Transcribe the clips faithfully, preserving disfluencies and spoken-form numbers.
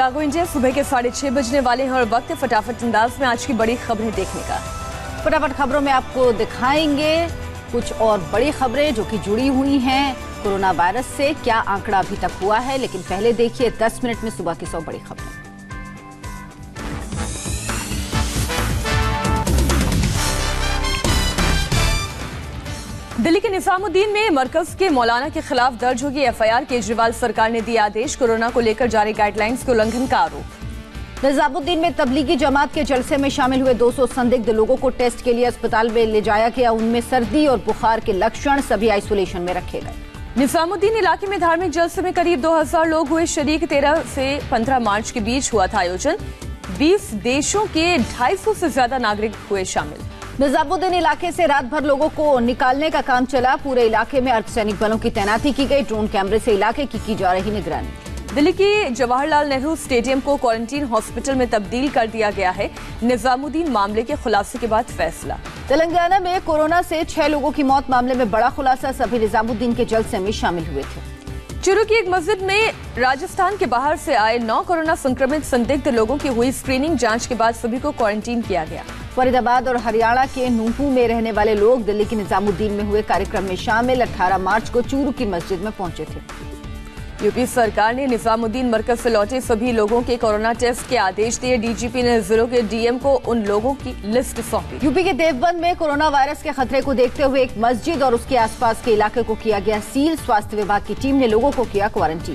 जागो इंडिया सुबह के साढ़े छह बजने वाले हैं और वक्त है फटाफट अंदाज में आज की बड़ी खबरें देखने का। फटाफट खबरों में आपको दिखाएंगे कुछ और बड़ी खबरें जो कि जुड़ी हुई हैं कोरोना वायरस से। क्या आंकड़ा अभी तक हुआ है, लेकिन पहले देखिए दस मिनट में सुबह की सौ बड़ी खबरें। दिल्ली के निजामुद्दीन में मरकज के मौलाना के खिलाफ दर्ज होगी एफ आई आर। केजरीवाल सरकार ने दिया आदेश। कोरोना को लेकर जारी गाइडलाइंस के उल्लंघन का आरोप। निजामुद्दीन में तबलीगी जमात के जलसे में शामिल हुए दो सौ संदिग्ध लोगों को टेस्ट के लिए अस्पताल में ले जाया गया। उनमें सर्दी और बुखार के लक्षण, सभी आइसोलेशन में रखे गए। निजामुद्दीन इलाके में धार्मिक जलसे में करीब दो हजार लोग हुए शरीक। तेरह से पंद्रह मार्च के बीच हुआ था आयोजन। बीस देशों के ढाई सौ से ज्यादा नागरिक हुए शामिल। निजामुद्दीन इलाके से रात भर लोगों को निकालने का काम चला। पूरे इलाके में अर्धसैनिक बलों की तैनाती की गई। ड्रोन कैमरे से इलाके की की जा रही निगरानी। दिल्ली की जवाहरलाल नेहरू स्टेडियम को क्वारंटीन हॉस्पिटल में तब्दील कर दिया गया है। निजामुद्दीन मामले के खुलासे के बाद फैसला। तेलंगाना में कोरोना से छह लोगों की मौत मामले में बड़ा खुलासा। सभी निजामुद्दीन के जलसे में शामिल हुए थे। चुरू की एक मस्जिद में राजस्थान के बाहर से आए नौ कोरोना संक्रमित संदिग्ध लोगों की हुई स्क्रीनिंग। जांच के बाद सभी को क्वारंटीन किया गया। फरीदाबाद और हरियाणा के नूंपू में रहने वाले लोग दिल्ली के निजामुद्दीन में हुए कार्यक्रम में शामिल। अठारह मार्च को चूरू की मस्जिद में पहुंचे थे। यूपी सरकार ने निजामुद्दीन मरकज से लौटे सभी लोगों के कोरोना टेस्ट के आदेश दिए। डीजीपी ने जिलों के डीएम को उन लोगों की लिस्ट सौंपी। यूपी के देवबंद में कोरोना वायरस के खतरे को देखते हुए एक मस्जिद और उसके आसपास के इलाके को किया गया सील। स्वास्थ्य विभाग की टीम ने लोगों को किया क्वारंटीन।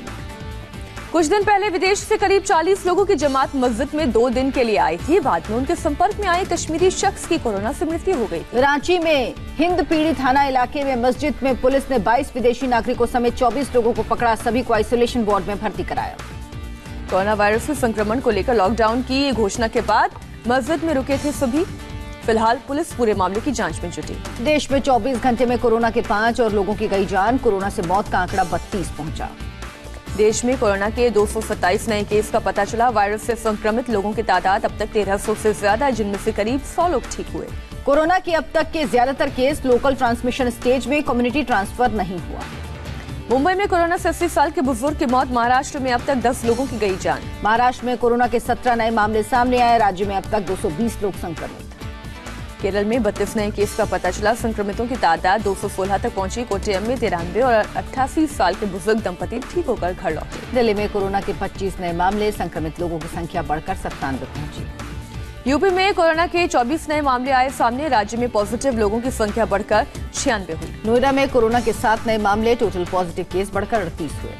कुछ दिन पहले विदेश से करीब चालीस लोगों की जमात मस्जिद में दो दिन के लिए आई थी। बाद में उनके संपर्क में आए कश्मीरी शख्स की कोरोना से मृत्यु हो गई। रांची में हिंदपीढ़ी थाना इलाके में मस्जिद में पुलिस ने बाईस विदेशी नागरिकों समेत चौबीस लोगों को पकड़ा। सभी को आइसोलेशन वार्ड में भर्ती कराया। कोरोना वायरस के संक्रमण को लेकर लॉकडाउन की घोषणा के बाद मस्जिद में रुके थे सभी। फिलहाल पुलिस पूरे मामले की जांच में जुटी। देश में चौबीस घंटे में कोरोना के पांच और लोगों की गई जान। कोरोना से मौत का आंकड़ा बत्तीस पहुंचा। देश में कोरोना के दो सौ सत्ताईस नए केस का पता चला। वायरस से संक्रमित लोगों की तादाद अब तक तेरह सौ से ज्यादा, जिनमें से करीब सौ लोग ठीक हुए। कोरोना के अब तक के ज्यादातर केस लोकल ट्रांसमिशन स्टेज में, कम्युनिटी ट्रांसफर नहीं हुआ। मुंबई में कोरोना से अस्सी साल के बुजुर्ग की मौत। महाराष्ट्र में अब तक दस लोगों की गई जान। महाराष्ट्र में कोरोना के सत्रह नए मामले सामने आए। राज्य में अब तक दो सौ बीस लोग संक्रमित। केरल में बत्तीस नए केस का पता चला। संक्रमितों की तादाद दो सौ सोलह तक पहुंची। कोट्टयम में तिरानवे और अट्ठासी साल के बुजुर्ग दंपति ठीक होकर घर लौटे। दिल्ली में कोरोना के पच्चीस नए मामले। संक्रमित लोगों की संख्या बढ़कर सत्तानवे पहुंची। यूपी में कोरोना के चौबीस नए मामले आए सामने। राज्य में पॉजिटिव लोगों की संख्या बढ़कर छियानवे हुई। नोएडा में कोरोना के सात नए मामले। टोटल पॉजिटिव केस बढ़कर अड़तीस हुए।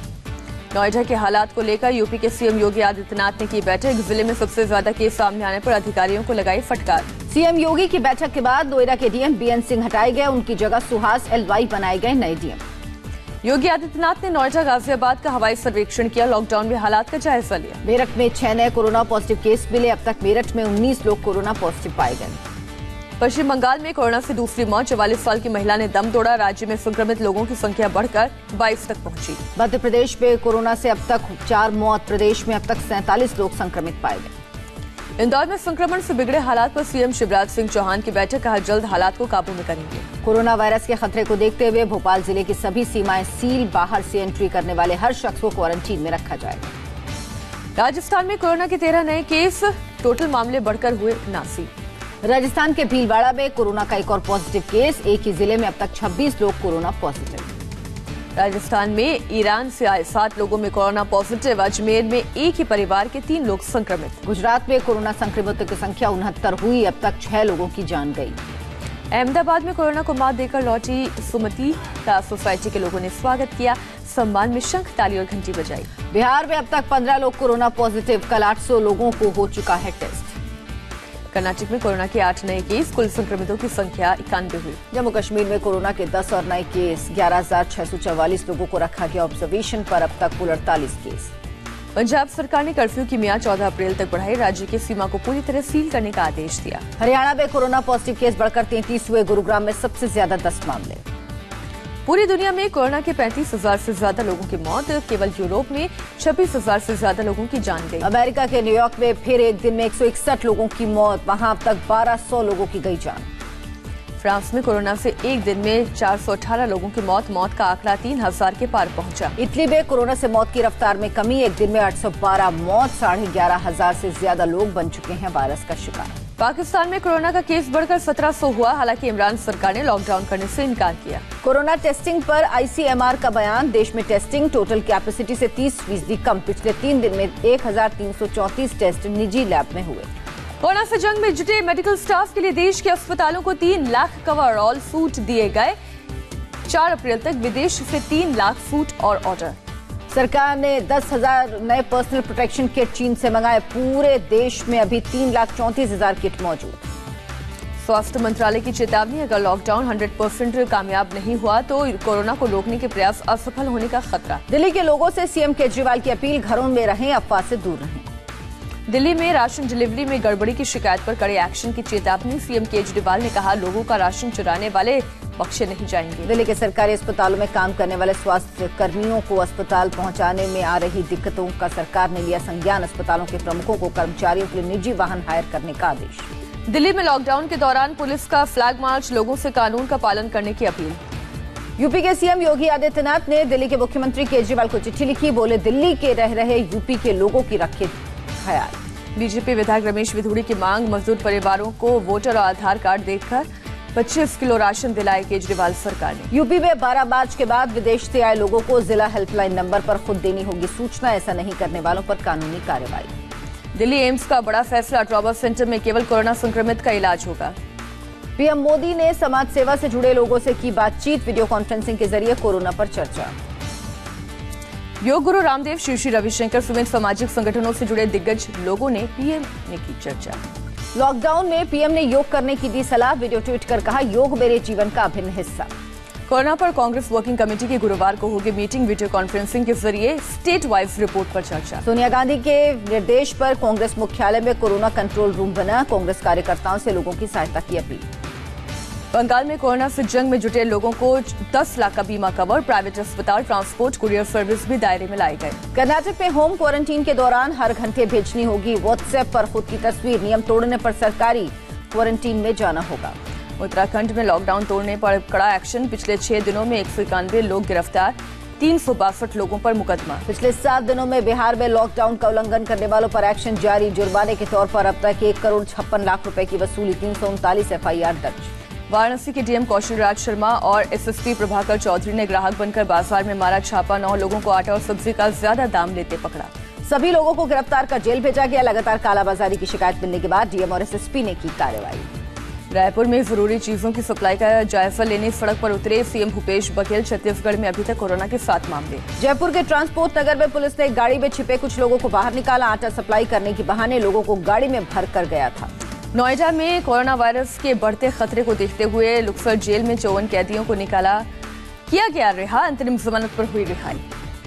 नोएडा के हालात को लेकर यूपी के सीएम योगी आदित्यनाथ ने की बैठक। जिले में सबसे ज्यादा केस सामने आने पर अधिकारियों को लगाई फटकार। सीएम योगी की बैठक के बाद नोएडा के डीएम बीएन सिंह हटाए गए। उनकी जगह सुहास एलवाई बनाए गए नए डीएम। योगी आदित्यनाथ ने नोएडा गाजियाबाद का हवाई सर्वेक्षण किया। लॉकडाउन में हालात का जायजा लिया। मेरठ में छह नए कोरोना पॉजिटिव केस मिले। अब तक मेरठ में उन्नीस लोग कोरोना पॉजिटिव पाए गए। पश्चिम बंगाल में कोरोना से दूसरी मौत। चवालीस साल की महिला ने दम तोड़ा। राज्य में संक्रमित लोगों की संख्या बढ़कर बाईस तक पहुंची। मध्य प्रदेश में कोरोना से अब तक चार मौत। प्रदेश में अब तक सैंतालीस लोग संक्रमित पाए गए। इंदौर में संक्रमण से बिगड़े हालात पर सीएम शिवराज सिंह चौहान की बैठक। कहा जल्द हालात को काबू में करेंगे। कोरोना वायरस के खतरे को देखते हुए भोपाल जिले की सभी सीमाएं सील। बाहर से एंट्री करने वाले हर शख्स को क्वारंटीन में रखा जाएगा। राजस्थान में कोरोना के तेरह नए केस। टोटल मामले बढ़कर हुए उनासी। राजस्थान के भीलवाड़ा में कोरोना का एक और पॉजिटिव केस। एक ही जिले में अब तक छब्बीस लोग कोरोना पॉजिटिव। राजस्थान में ईरान से आए सात लोगों में कोरोना पॉजिटिव। अजमेर में एक ही परिवार के तीन लोग संक्रमित। गुजरात में कोरोना संक्रमितों की संख्या उनहत्तर हुई। अब तक छह लोगों की जान गई। अहमदाबाद में कोरोना को मात देकर लौटी सुमति का सोसाइटी के लोगों ने स्वागत किया। सम्मान में शंख, ताली और घंटी बजाई। बिहार में अब तक पंद्रह लोग कोरोना पॉजिटिव। कल आठ सौ लोगों को हो चुका है टेस्ट। कर्नाटक में कोरोना के आठ नए केस। कुल संक्रमितों की संख्या इक्यानवे हुई। जम्मू कश्मीर में कोरोना के दस और नए केस। ग्यारह हजार छह सौ चौवालीस लोगों को रखा गया ऑब्जर्वेशन पर। अब तक कुल अड़तालीस केस। पंजाब सरकार ने कर्फ्यू की मियाद चौदह अप्रैल तक बढ़ाई। राज्य की सीमा को पूरी तरह सील करने का आदेश दिया। हरियाणा में कोरोना पॉजिटिव केस बढ़कर तैंतीस हुए। गुरुग्राम में सबसे ज्यादा दस मामले। पूरी दुनिया में कोरोना के पैंतीस हजार से ज्यादा लोगों की मौत। केवल यूरोप में छब्बीस हजार से ज्यादा लोगों की जान गई। अमेरिका के न्यूयॉर्क में फिर एक दिन में एक सौ इकसठ लोगों की मौत। वहां अब तक बारह सौ लोगों की गई जान। फ्रांस में कोरोना से एक दिन में चार सौ अठारह लोगों की मौत मौत का आंकड़ा तीन हजार के पार पहुंचा। इटली में कोरोना से मौत की रफ्तार में कमी, एक दिन में आठ सौ बारह मौत, साढ़े ग्यारह हजार से ज्यादा लोग बन चुके हैं वायरस का शिकार। पाकिस्तान में कोरोना का केस बढ़कर सत्रह सौ हुआ, हालांकि इमरान सरकार ने लॉकडाउन करने से इनकार किया। कोरोना टेस्टिंग पर आईसीएमआर का बयान, देश में टेस्टिंग टोटल कैपेसिटी से तीस फीसदी कम। पिछले तीन दिन में एक हजार तीन सौ चौंतीस टेस्ट निजी लैब में हुए। कोरोना से जंग में जुटे मेडिकल स्टाफ के लिए देश के अस्पतालों को तीन लाख कवर ऑल सूट दिए गए। चार अप्रैल तक विदेश से तीन लाख सूट और ऑर्डर। सरकार ने दस हजार नए पर्सनल प्रोटेक्शन किट चीन से मंगाए। पूरे देश में अभी तीन लाख चौंतीस हजार किट मौजूद। स्वास्थ्य मंत्रालय की चेतावनी, अगर लॉकडाउन सौ परसेंट कामयाब नहीं हुआ तो कोरोना को रोकने के प्रयास असफल होने का खतरा। दिल्ली के लोगों से सीएम केजरीवाल की अपील, घरों में रहें, अफवाह से दूर रहें। दिल्ली में राशन डिलीवरी में गड़बड़ी की शिकायत पर कड़े एक्शन की चेतावनी, सीएम केजरीवाल ने कहा लोगों का राशन चुराने वाले बख्शे नहीं जाएंगे। दिल्ली के सरकारी अस्पतालों में काम करने वाले स्वास्थ्य कर्मियों को अस्पताल पहुंचाने में आ रही दिक्कतों का सरकार ने लिया संज्ञान। अस्पतालों के प्रमुखों को कर्मचारियों के लिए निजी वाहन हायर करने का आदेश। दिल्ली में लॉकडाउन के दौरान पुलिस का फ्लैग मार्च, लोगों से कानून का पालन करने की अपील। यूपी के सीएम योगी आदित्यनाथ ने दिल्ली के मुख्यमंत्री केजरीवाल को चिट्ठी लिखी, बोले दिल्ली के रह रहे यूपी के लोगों की रखे ख्याल। बीजेपी विधायक रमेश विधुड़ी की मांग, मजदूर परिवारों को वोटर और आधार कार्ड देकर पच्चीस किलो राशन दिलाए केजरीवाल सरकार ने। यूपी में बारह मार्च के बाद विदेश से आए लोगों को जिला हेल्पलाइन नंबर पर खुद देनी होगी सूचना, ऐसा नहीं करने वालों पर कानूनी कार्रवाई। दिल्ली एम्स का बड़ा फैसला, ट्रॉमा सेंटर में केवल कोरोना संक्रमित का इलाज होगा। पीएम मोदी ने समाज सेवा से जुड़े लोगों से की बातचीत, वीडियो कॉन्फ्रेंसिंग के जरिए कोरोना पर चर्चा। योग गुरु रामदेव, श्री श्री रविशंकर समेत सामाजिक संगठनों से जुड़े दिग्गज लोगों ने पीएम ने की चर्चा। लॉकडाउन में पीएम ने योग करने की दी सलाह, वीडियो ट्वीट कर कहा योग मेरे जीवन का अभिन्न हिस्सा। कोरोना पर कांग्रेस वर्किंग कमेटी की गुरुवार को होगी मीटिंग, वीडियो कॉन्फ्रेंसिंग के जरिए स्टेट वाइज रिपोर्ट पर चर्चा। सोनिया गांधी के निर्देश पर कांग्रेस मुख्यालय में कोरोना कंट्रोल रूम बना, कांग्रेस कार्यकर्ताओं से लोगों की सहायता की अपील। बंगाल में कोरोना से जंग में जुटे लोगों को दस लाख का बीमा कवर, प्राइवेट अस्पताल, ट्रांसपोर्ट, कुरियर सर्विस भी दायरे में लाए गए। कर्नाटक में होम क्वारंटीन के दौरान हर घंटे भेजनी होगी व्हाट्सएप पर खुद की तस्वीर, नियम तोड़ने पर सरकारी क्वारंटीन में जाना होगा। उत्तराखंड में लॉकडाउन तोड़ने पर कड़ा एक्शन, पिछले छह दिनों में एक सौ इक्यानवे लोग गिरफ्तार, तीन सौ बासठ लोगों पर मुकदमा। पिछले सात दिनों में बिहार में लॉकडाउन का उल्लंघन करने वालों पर एक्शन जारी, जुर्माने के तौर पर अब तक एक करोड़ छप्पन लाख रुपए की वसूली, तीन सौ उनतालीस एफ आई आर दर्ज। वाराणसी के डीएम कौशल राज शर्मा और एसएसपी प्रभाकर चौधरी ने ग्राहक बनकर बाजार में मारा छापा, नौ लोगों को आटा और सब्जी का ज्यादा दाम लेते पकड़ा। सभी लोगों को गिरफ्तार कर जेल भेजा गया। लगातार कालाबाजारी की शिकायत मिलने के बाद डीएम और एसएसपी ने की कार्रवाई। रायपुर में जरूरी चीजों की सप्लाई का जायजा लेने सड़क पर उतरे सीएम भूपेश बघेल, छत्तीसगढ़ में अभी तक कोरोना के सात मामले। जयपुर के ट्रांसपोर्ट नगर में पुलिस ने गाड़ी में छिपे कुछ लोगों को बाहर निकाला, आटा सप्लाई करने के बहाने लोगों को गाड़ी में भर कर गया था। नोएडा में कोरोना वायरस के बढ़ते खतरे को देखते हुए लुक्सर जेल में चौवन कैदियों को निकाला, किया गया रिहा, अंतरिम जमानत पर हुई रिहाई।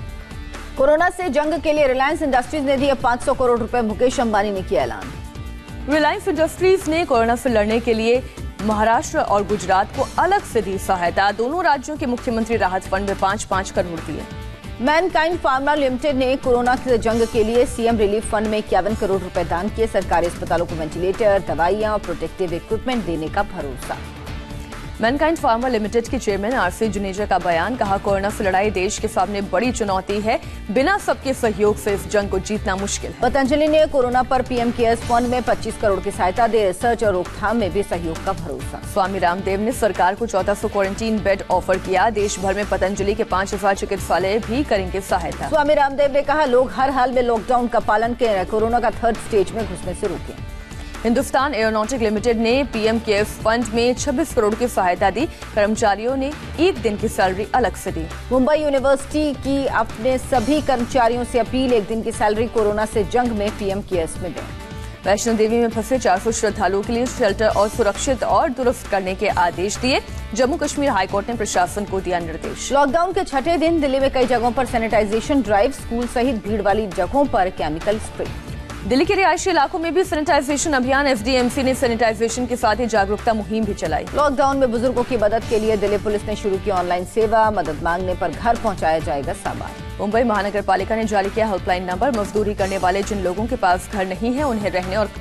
कोरोना से जंग के लिए रिलायंस इंडस्ट्रीज ने दिए पाँच सौ करोड़ रुपए, मुकेश अंबानी ने किया ऐलान। रिलायंस इंडस्ट्रीज ने कोरोना से लड़ने के लिए महाराष्ट्र और गुजरात को अलग से दी सहायता, दोनों राज्यों के मुख्यमंत्री राहत फंड में पांच पांच करोड़ दिए। मैनकाइंड फार्मा लिमिटेड ने कोरोना के जंग के लिए सीएम रिलीफ फंड में इक्यावन करोड़ रुपए दान किए, सरकारी अस्पतालों को वेंटिलेटर, दवाइयां और प्रोटेक्टिव इक्विपमेंट देने का भरोसा। मैनकाइंड फार्मा लिमिटेड के चेयरमैन आरसी जुनेजा का बयान, कहा कोरोना से लड़ाई देश के सामने बड़ी चुनौती है, बिना सबके सहयोग से इस जंग को जीतना मुश्किल है। पतंजलि ने कोरोना पर पीएम केयर्स फंड में पच्चीस करोड़ की सहायता दे, रिसर्च और रोकथाम में भी सहयोग का भरोसा। स्वामी रामदेव ने सरकार को चौदह सौ क्वारंटीन बेड ऑफर किया, देश भर में पतंजलि के पांच हजार चिकित्सालय भी करेंगे सहायता। स्वामी रामदेव ने कहा लोग हर हाल में लॉकडाउन का पालन करें, कोरोना का थर्ड स्टेज में घुसने से रोकें। हिंदुस्तान एरोनॉटिक लिमिटेड ने पीएम केयर्स फंड में छब्बीस करोड़ की सहायता दी, कर्मचारियों ने एक दिन की सैलरी अलग से दी। मुंबई यूनिवर्सिटी की अपने सभी कर्मचारियों से अपील, एक दिन की सैलरी कोरोना से जंग में पीएम केयर्स में दें। वैष्णो देवी में फंसे चार सौ श्रद्धालुओं के लिए शेल्टर और सुरक्षित और दुरुस्त करने के आदेश दिए, जम्मू कश्मीर हाईकोर्ट ने प्रशासन को दिया निर्देश। लॉकडाउन के छठे दिन दिल्ली में कई जगहों पर सैनिटाइजेशन ड्राइव, स्कूल सहित भीड़ वाली जगहों पर केमिकल स्प्रे। दिल्ली के रिहायशी इलाकों में भी सैनिटाइजेशन अभियान, एसडीएमसी ने सैनिटाइजेशन के साथ ही जागरूकता मुहिम भी चलाई। लॉकडाउन में बुजुर्गों की मदद के लिए दिल्ली पुलिस ने शुरू की ऑनलाइन सेवा, मदद मांगने पर घर पहुंचाया जाएगा सामान। मुंबई महानगर पालिका ने जारी किया हेल्पलाइन नंबर, मजदूरी करने वाले जिन लोगों के पास घर नहीं है उन्हें रहने और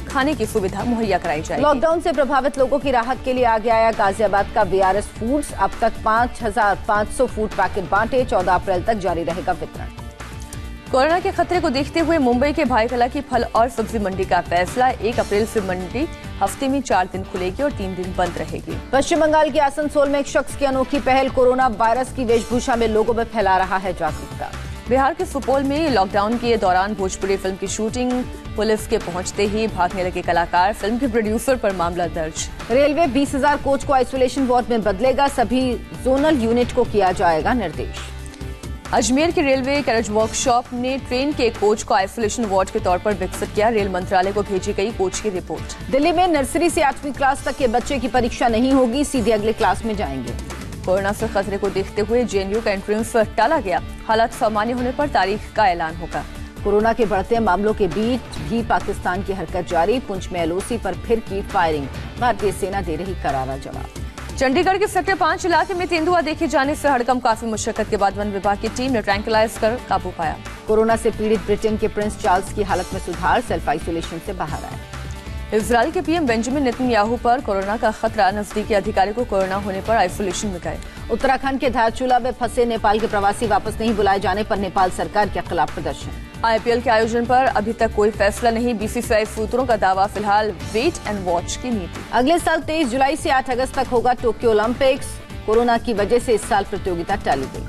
खाने की सुविधा मुहैया कराई जाएगी। लॉकडाउन से प्रभावित लोगों की राहत के लिए आगे आया गाजियाबाद का वीआरएस फूड्स। अब तक पाँच हजार पाँच सौ फूड पैकेट बांटे। चौदह अप्रैल तक जारी रहेगा वितरण। कोरोना के खतरे को देखते हुए मुंबई के भाईकला की फल और सब्जी मंडी का फैसला। एक अप्रैल से मंडी हफ्ते में चार दिन खुलेगी और तीन दिन बंद रहेगी। पश्चिम बंगाल के आसनसोल में एक शख्स की अनोखी पहल कोरोना वायरस की वेशभूषा में लोगों में फैला रहा है जागरूकता। बिहार के सुपौल में लॉकडाउन के दौरान भोजपुरी फिल्म की शूटिंग, पुलिस के पहुंचते ही भागने लगे कलाकार, फिल्म के प्रोड्यूसर पर मामला दर्ज। रेलवे बीस हजार कोच को आइसोलेशन वार्ड में बदलेगा। सभी जोनल यूनिट को किया जाएगा निर्देश। अजमेर की रेलवे कैरेज वर्कशॉप ने ट्रेन के कोच को आइसोलेशन वार्ड के तौर पर विकसित किया। रेल मंत्रालय को भेजी गई कोच की रिपोर्ट। दिल्ली में नर्सरी से आठवीं क्लास तक के बच्चे की परीक्षा नहीं होगी, सीधे अगले क्लास में जाएंगे। कोरोना से खतरे को देखते हुए जेएनयू का एंट्रेंस टाला गया। हालात सामान्य होने पर तारीख का ऐलान होगा। कोरोना के बढ़ते मामलों के बीच भी पाकिस्तान की हरकत जारी। पुंछ में एलओसी पर फिर की फायरिंग। भारतीय सेना दे रही करारा जवाब। चंडीगढ़ के सेक्टर पांच इलाके में तेंदुआ देखे जाने से हड़कंप। काफी मुशक्कत के बाद वन विभाग की टीम ने ट्रैंकुलाइज कर काबू पाया। कोरोना से पीड़ित ब्रिटेन के प्रिंस चार्ल्स की हालत में सुधार। सेल्फ आइसोलेशन से बाहर आए। इजरायल के पीएम बेंजामिन नेतन्याहू पर कोरोना का खतरा। नजदीकी अधिकारी को कोरोना होने पर आइसोलेशन में गए। उत्तराखंड के धारचूला में फंसे नेपाल के प्रवासी वापस नहीं बुलाए जाने पर नेपाल सरकार के खिलाफ प्रदर्शन। आईपीएल के आयोजन पर अभी तक कोई फैसला नहीं। बीसीसीआई सूत्रों का दावा, फिलहाल वेट एंड वॉच की नीति। अगले साल तेईस जुलाई से आठ अगस्त तक होगा टोक्यो ओलंपिक्स। कोरोना की वजह से इस साल प्रतियोगिता टाली गई।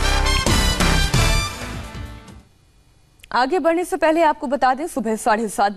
आगे बढ़ने से पहले आपको बता दें, सुबह साढ़े सात